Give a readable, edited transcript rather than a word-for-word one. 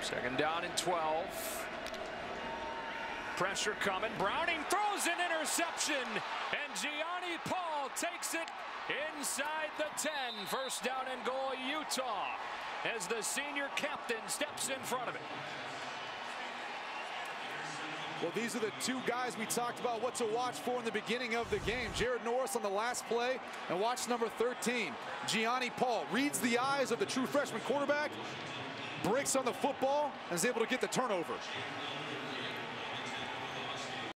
Second down and 12. Pressure coming. Browning throws an interception, and Gionni Paul takes it inside the 10. First down and goal, Utah, as the senior captain steps in front of it. Well, these are the two guys we talked about what to watch for in the beginning of the game. Jared Norris on the last play, and watch number 13. Gionni Paul reads the eyes of the true freshman quarterback, breaks on the football, and is able to get the turnover.